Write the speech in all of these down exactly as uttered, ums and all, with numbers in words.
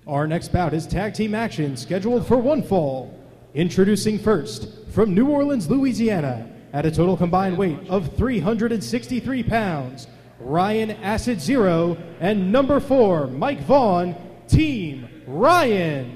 Our next bout is tag team action scheduled for one fall. Introducing first, from New Orleans, Louisiana, at a total combined weight of three hundred sixty-three pounds, Ryan Acid Zero and number four, Mike Vaughn, Team Ryan.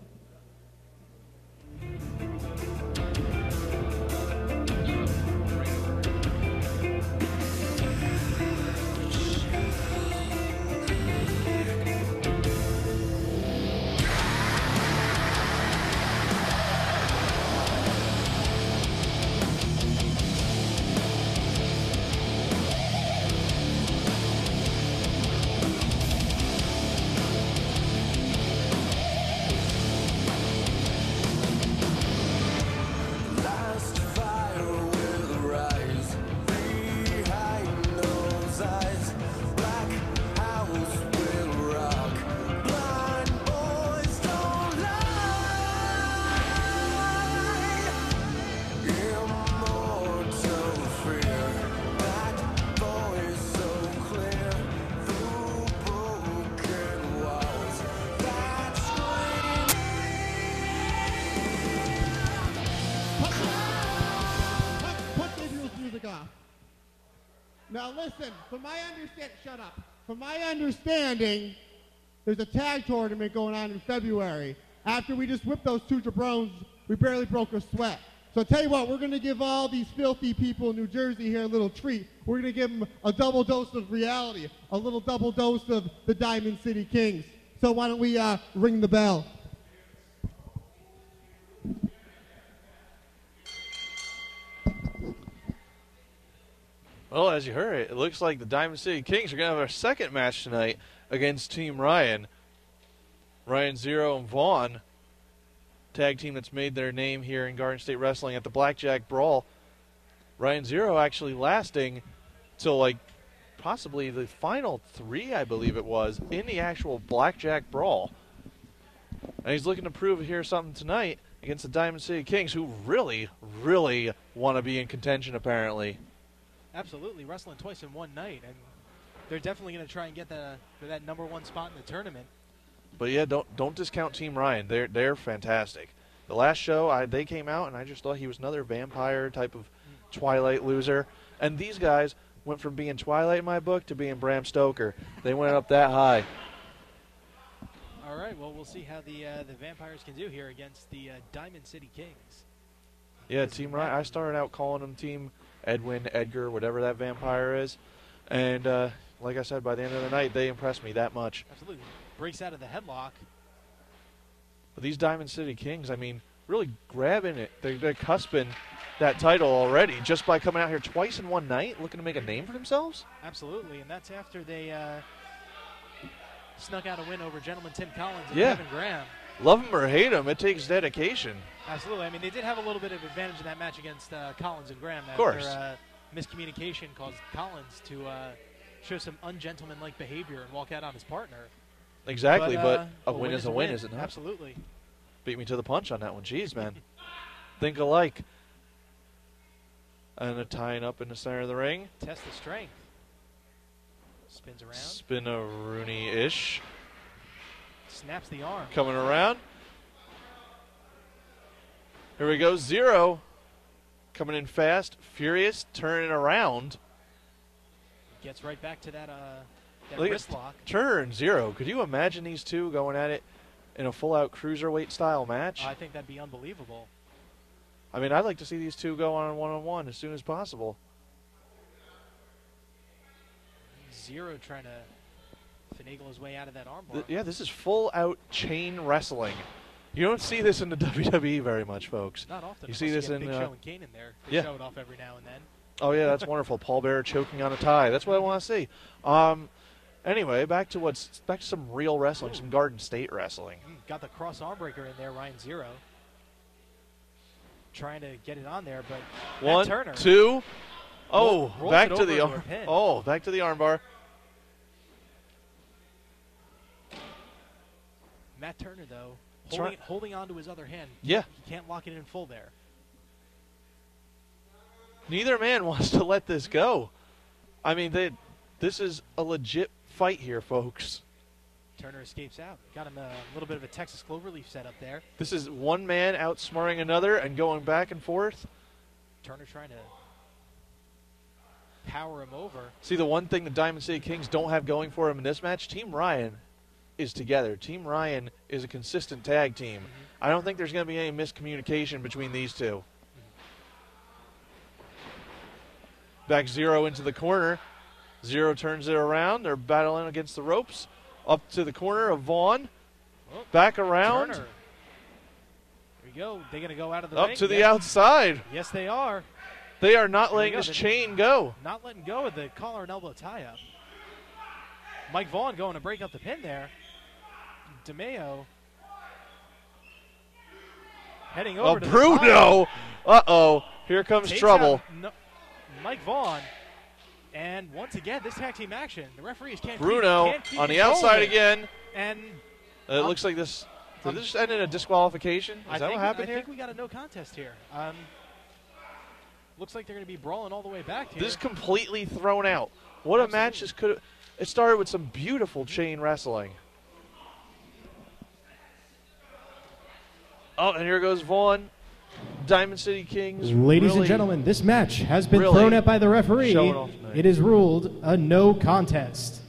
Now listen, from my understand, shut up. From my understanding, there's a tag tournament going on in February. After we just whipped those two jabrones, we barely broke a sweat. So I tell you what, we're going to give all these filthy people in New Jersey here a little treat. We're going to give them a double dose of reality, a little double dose of the Diamond City Kings. So why don't we uh, ring the bell? Well, as you heard, it looks like the Diamond City Kings are going to have our second match tonight against Team Ryan. Ryan Zero and Vaughn, tag team that's made their name here in Garden State Wrestling at the Blackjack Brawl. Ryan Zero actually lasting till like possibly the final three, I believe it was, in the actual Blackjack Brawl. And he's looking to prove here something tonight against the Diamond City Kings, who really, really want to be in contention apparently. Absolutely, wrestling twice in one night, and they're definitely going to try and get the, for that number one spot in the tournament. But yeah, don't don't discount Team Ryan. They're they're fantastic. The last show, I, they came out, and I just thought he was another vampire type of Twilight loser. And these guys went from being Twilight in my book to being Bram Stoker. They went up that high. All right, well, we'll see how the uh, the vampires can do here against the uh, Diamond City Kings. Yeah, Team Ryan. I started out calling them Team Edwin, Edgar, whatever that vampire is. And uh, like I said, by the end of the night, they impressed me that much. Absolutely. Breaks out of the headlock. But these Diamond City Kings, I mean, really grabbing it. They're, they're cusping that title already just by coming out here twice in one night, looking to make a name for themselves. Absolutely, and that's after they uh, snuck out a win over Gentleman Tim Collins and yeah. Kevin Graham. Love him or hate him, it takes dedication. Absolutely. I mean, they did have a little bit of advantage in that match against uh, Collins and Graham. Of course. Their, uh, miscommunication caused Collins to uh, show some ungentlemanlike behavior and walk out on his partner. Exactly, but, but, uh, a, win, win is a win, win, is it not? Absolutely. Beat me to the punch on that one. Jeez, man. Think alike. And a tying up in the center of the ring. Test the strength. Spins around. Spin a Rooney-ish. Snaps the arm. Coming around. Here we go. Zero. Coming in fast. Furious. Turning around. Gets right back to that, uh, that Look wrist lock. Turn Zero. Could you imagine these two going at it in a full-out cruiserweight style match? I think that'd be unbelievable. I mean, I'd like to see these two go on one-on-one as soon as possible. Zero trying to finagle his way out of that armbar. Th yeah, this is full-out chain wrestling. You don't see this in the W W E very much, folks. Not often. You see this you in Big uh, Show and Kane in there. They yeah. show it off every now and then. Oh yeah, that's wonderful. Paul Bearer choking on a tie. That's what I want to see. Um, anyway, back to what's back to some real wrestling, some Garden State wrestling. Mm, got the cross arm breaker in there, Ryan Zero. Trying to get it on there, but one, Matt Turner two, oh, rolls back it to over the into arm. a pin. Oh, back to the armbar. Matt Turner, though, holding, holding on to his other hand. Yeah. He can't lock it in full there. Neither man wants to let this go. I mean, they, this is a legit fight here, folks. Turner escapes out. Got him a little bit of a Texas Cloverleaf setup there. This is one man outsmarting another and going back and forth. Turner trying to power him over. See, the one thing the Diamond City Kings don't have going for him in this match, Team Ryan is together. Team Ryan is a consistent tag team. Mm-hmm. I don't think there's going to be any miscommunication between these two. Mm-hmm. Back Zero into the corner. Zero turns it around. They're battling against the ropes. Up to the corner of Vaughn. Oh, back around. Turner. Here we go. They're going to go out of the Up ring. to the yes. outside. Yes, they are. They are not letting go. this They're chain go. Not letting go of the collar and elbow tie-up. Mike Vaughn going to break up the pin there. DeMeo heading over Oh, to Bruno. Uh-oh. Here comes Takes trouble. no, Mike Vaughn. And once again, this tag team action. The referees can't Bruno keep, can't keep on the control outside of it. again. And Uh, it um, looks like this. Did um, this just end in a disqualification? Is I that think, what happened I here? think we got a no contest here. Um, looks like they're going to be brawling all the way back here. This is completely thrown out. What Absolutely. a match this could have. It started with some beautiful chain wrestling. Oh, and here goes Vaughn. Diamond City Kings. Ladies really and gentlemen, this match has been really thrown out by the referee. showing off tonight. It is ruled a no contest.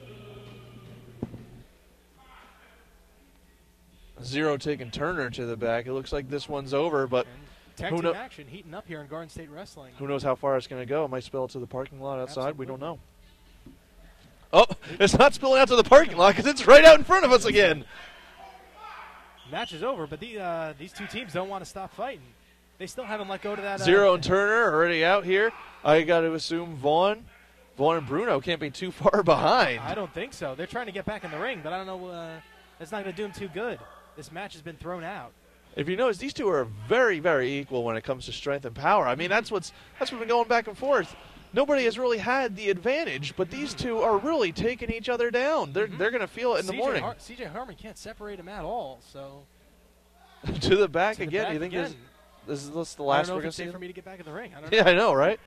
Zero taking Turner to the back. It looks like this one's over, but And tag who team kno- action heating up here in Garden State Wrestling. who knows how far it's going to go. It might spill it to the parking lot outside. We don't Absolutely. know. Oh, it's not spilling out to the parking lot because it's right out in front of us again. Match is over, but the, uh, these two teams don't want to stop fighting. They still haven't let go to that. Uh, Zero and Turner already out here. I got to assume Vaughn, Vaughn and Bruno can't be too far behind. I don't think so. They're trying to get back in the ring, but I don't know. Uh, that's not going to do them too good. This match has been thrown out. If you notice, these two are very, very equal when it comes to strength and power. I mean, that's what's that's what's been going back and forth. Nobody has really had the advantage, but these two are really taking each other down. They're Mhm. they're going to feel it in the C J morning. Har- C J Harmon can't separate them at all. So to the back to the again. back you think again. this, this is this the I last don't know we're if going it's to see? safe for them? me to get back in the ring. I don't Yeah, know. I know, right?